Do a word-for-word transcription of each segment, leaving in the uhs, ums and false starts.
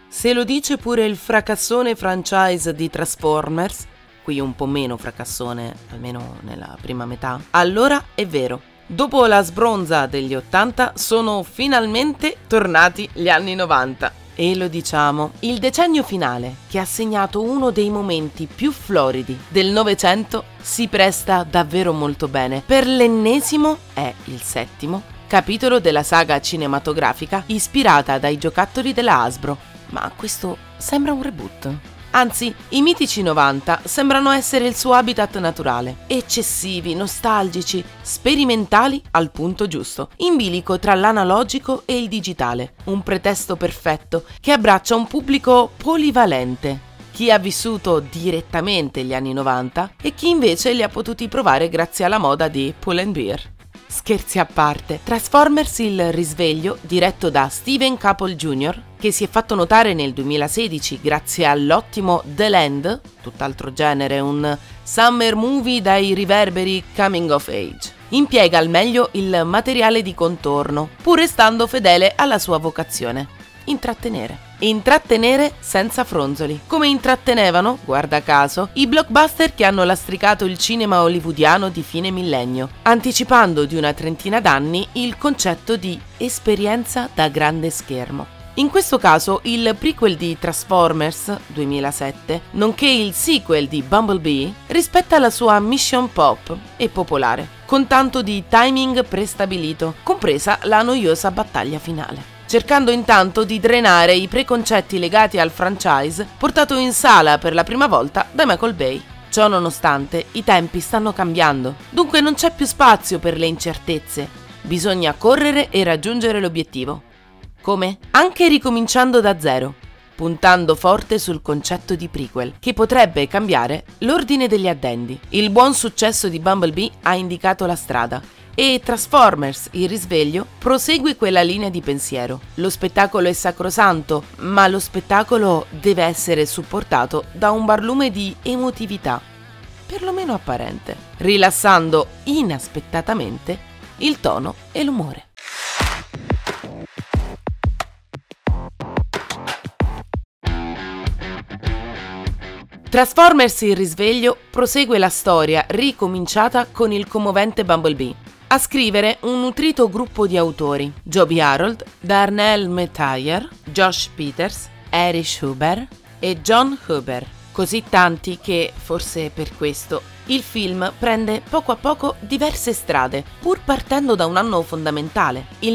Se lo dice pure il fracassone franchise di Transformers, qui un po' meno fracassone, almeno nella prima metà, allora è vero. Dopo la sbronza degli ottanta sono finalmente tornati gli anni novanta. E lo diciamo, il decennio finale, che ha segnato uno dei momenti più floridi del Novecento, si presta davvero molto bene per l'ennesimo, è il settimo, capitolo della saga cinematografica ispirata dai giocattoli della Hasbro. Ma questo sembra un reboot. Anzi, i mitici novanta sembrano essere il suo habitat naturale. Eccessivi, nostalgici, sperimentali al punto giusto. In bilico tra l'analogico e il digitale. Un pretesto perfetto che abbraccia un pubblico polivalente. Chi ha vissuto direttamente gli anni novanta e chi invece li ha potuti provare grazie alla moda di Pull and Bear. Scherzi a parte, Transformers il risveglio, diretto da Steven Caple junior, che si è fatto notare nel duemilasedici grazie all'ottimo The Land, tutt'altro genere, un summer movie dai riverberi coming of age, impiega al meglio il materiale di contorno, pur restando fedele alla sua vocazione: intrattenere. Intrattenere senza fronzoli, come intrattenevano, guarda caso, i blockbuster che hanno lastricato il cinema hollywoodiano di fine millennio, anticipando di una trentina d'anni il concetto di esperienza da grande schermo. In questo caso il prequel di Transformers duemilasette, nonché il sequel di Bumblebee, rispetta la sua mission pop e popolare, con tanto di timing prestabilito, compresa la noiosa battaglia finale, cercando intanto di drenare i preconcetti legati al franchise portato in sala per la prima volta da Michael Bay. Ciò nonostante, i tempi stanno cambiando, dunque non c'è più spazio per le incertezze, bisogna correre e raggiungere l'obiettivo. Come? Anche ricominciando da zero, puntando forte sul concetto di prequel, che potrebbe cambiare l'ordine degli addendi. Il buon successo di Bumblebee ha indicato la strada, e Transformers il risveglio prosegue quella linea di pensiero. Lo spettacolo è sacrosanto, ma lo spettacolo deve essere supportato da un barlume di emotività, perlomeno apparente, rilassando inaspettatamente il tono e l'umore. Transformers il risveglio prosegue la storia ricominciata con il commovente Bumblebee. A scrivere un nutrito gruppo di autori: Joby Harold, Darnell Metayer, Josh Peters, Erich Huber e John Huber. Così tanti che, forse per questo, il film prende poco a poco diverse strade, pur partendo da un anno fondamentale, il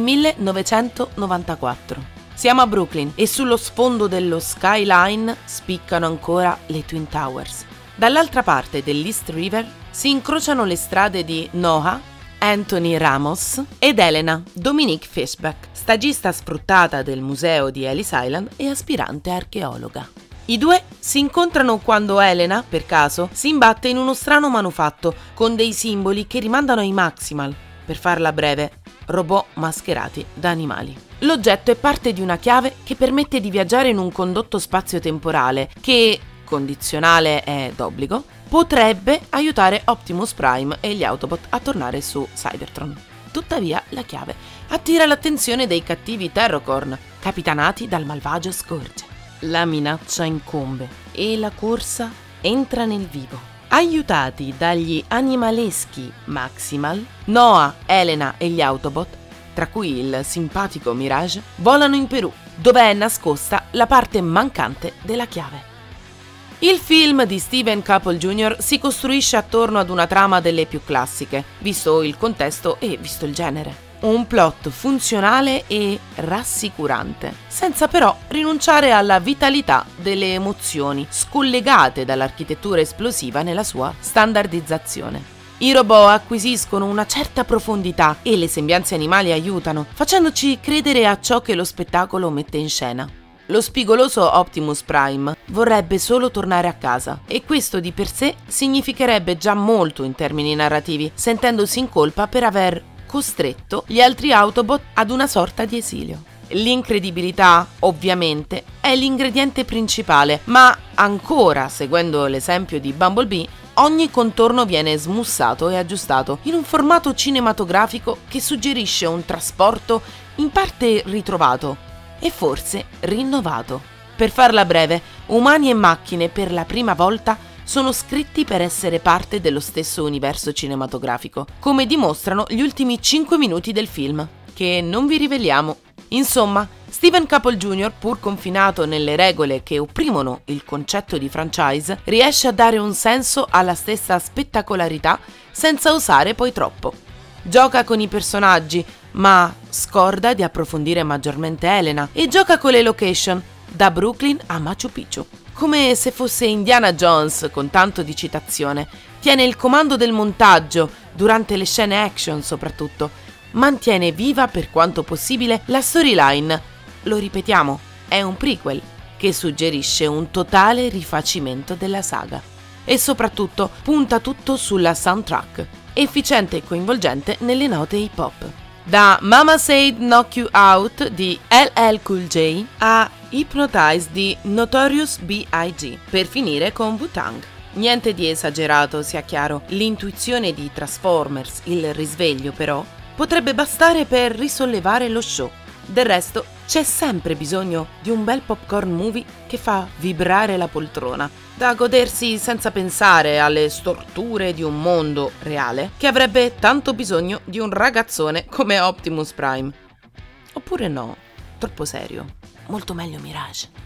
millenovecentonovantaquattro. Siamo a Brooklyn e sullo sfondo dello skyline spiccano ancora le Twin Towers. Dall'altra parte dell'East River si incrociano le strade di Noah, Anthony Ramos ed Elena, Dominique Fishback, stagista sfruttata del museo di Ellis Island e aspirante archeologa. I due si incontrano quando Elena, per caso, si imbatte in uno strano manufatto con dei simboli che rimandano ai Maximal, per farla breve, robot mascherati da animali. L'oggetto è parte di una chiave che permette di viaggiare in un condotto spazio-temporale che, condizionale e d'obbligo, potrebbe aiutare Optimus Prime e gli Autobot a tornare su Cybertron. Tuttavia, la chiave attira l'attenzione dei cattivi Terrorcorn, capitanati dal malvagio Scourge. La minaccia incombe e la corsa entra nel vivo. Aiutati dagli animaleschi Maximal, Noah, Elena e gli Autobot, tra cui il simpatico Mirage, volano in Perù, dove è nascosta la parte mancante della chiave. Il film di Steven Caple junior si costruisce attorno ad una trama delle più classiche, visto il contesto e visto il genere. Un plot funzionale e rassicurante, senza però rinunciare alla vitalità delle emozioni, scollegate dall'architettura esplosiva nella sua standardizzazione. I robot acquisiscono una certa profondità e le sembianze animali aiutano, facendoci credere a ciò che lo spettacolo mette in scena. Lo spigoloso Optimus Prime vorrebbe solo tornare a casa, e questo di per sé significherebbe già molto in termini narrativi, sentendosi in colpa per aver costretto gli altri Autobot ad una sorta di esilio. L'incredibilità, ovviamente, è l'ingrediente principale, ma ancora, seguendo l'esempio di Bumblebee, ogni contorno viene smussato e aggiustato in un formato cinematografico che suggerisce un trasporto in parte ritrovato e forse rinnovato. Per farla breve, umani e macchine per la prima volta sono scritti per essere parte dello stesso universo cinematografico, come dimostrano gli ultimi cinque minuti del film, che non vi riveliamo. Insomma, Steven Caple junior, pur confinato nelle regole che opprimono il concetto di franchise, riesce a dare un senso alla stessa spettacolarità senza osare poi troppo. Gioca con i personaggi, ma scorda di approfondire maggiormente Elena, e gioca con le location, da Brooklyn a Machu Picchu. Come se fosse Indiana Jones con tanto di citazione, tiene il comando del montaggio, durante le scene action soprattutto, mantiene viva per quanto possibile la storyline. Lo ripetiamo, è un prequel che suggerisce un totale rifacimento della saga. E soprattutto punta tutto sulla soundtrack, efficiente e coinvolgente nelle note hip hop. Da Mama Said Knock You Out di L L Cool J a Hypnotize di Notorious B I G, per finire con Wu-Tang. Niente di esagerato, sia chiaro, l'intuizione di Transformers, il risveglio però, potrebbe bastare per risollevare lo show. Del resto, c'è sempre bisogno di un bel popcorn movie che fa vibrare la poltrona, da godersi senza pensare alle storture di un mondo reale che avrebbe tanto bisogno di un ragazzone come Optimus Prime. Oppure no, troppo serio, molto meglio Mirage.